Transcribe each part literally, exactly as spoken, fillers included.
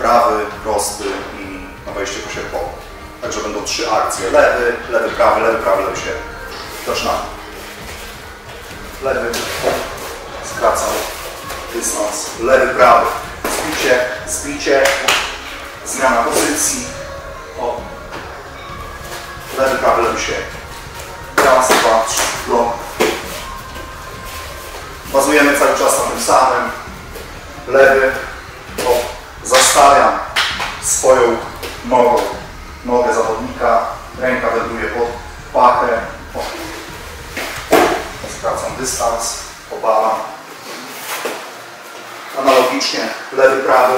prawy, prosty i na wejście posierpowe. Także będą trzy akcje. Lewy, lewy, prawy, lewy, prawy, lewy, sierp. Zaczynamy. Lewy, skracam dystans, lewy, prawy, zbicie, zbicie, zmiana pozycji. O. Lewy, prawy, lewy, sierp. Raz, dwa, trzy, blok. Bazujemy cały czas na tym samym. Lewy, o, zastawiam swoją nogą, nogę zawodnika, ręka wędruje pod pachę, o. Skracam dystans, obalam. Analogicznie lewy, prawy,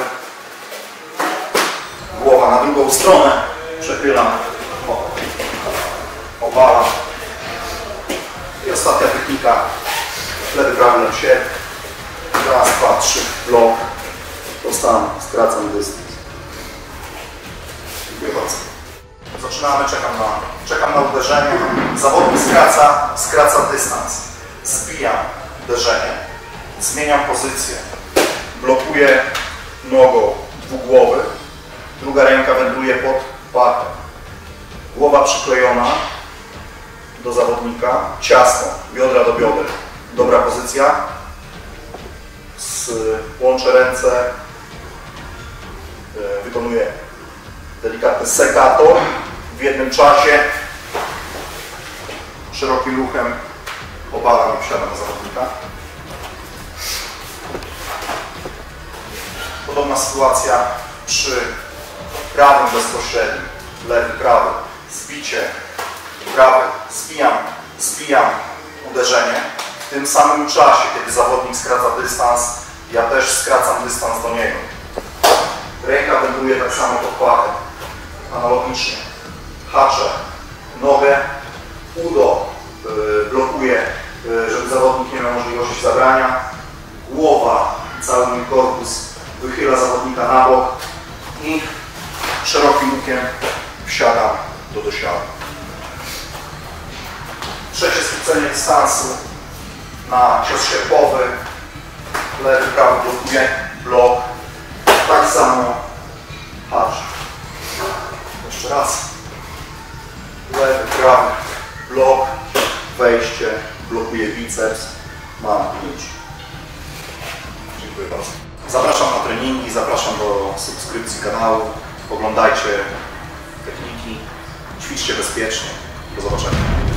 głowa na drugą stronę, przechylam, o. Obalam. I ostatnia technika, lewy, prawy, lewy, sierp. Raz, dwa, trzy, blok. Dostałem, skracam dystans. Dziękuję bardzo. Zaczynamy, czekam na, czekam na uderzenie. Zawodnik skraca, skraca dystans. Zbijam uderzenie, zmieniam pozycję. Blokuję nogą dwugłowy. Druga ręka wędruje pod pachę. Głowa przyklejona do zawodnika, ciasno, biodra do bioder. Dobra pozycja. Łączę ręce, wykonuję delikatny sekato w jednym czasie, szerokim ruchem obalam i wsiadam na zawodnika. Podobna sytuacja przy prawym bezpośrednim, lewy, prawy, zbicie, prawy, zbijam, zbijam uderzenie. W tym samym czasie, kiedy zawodnik skraca dystans, ja też skracam dystans do niego. Ręka wędruje tak samo pod pachę. Analogicznie. Haczę nogę, udo yy, blokuje, yy, żeby zawodnik nie miał możliwości zabrania. Głowa, cały mój korpus wychyla zawodnika na bok i szerokim łukiem wsiadam do dosiadu. Trzecie skrócenie dystansu na cios sierpowy. Lewy, prawy blokuje, blok. Tak samo hacz. Jeszcze raz. Lewy, prawy, blok, wejście, blokuje biceps. Mam pięć. Dziękuję bardzo. Zapraszam na treningi, zapraszam do subskrypcji kanału. Oglądajcie techniki, ćwiczcie bezpiecznie. Do zobaczenia.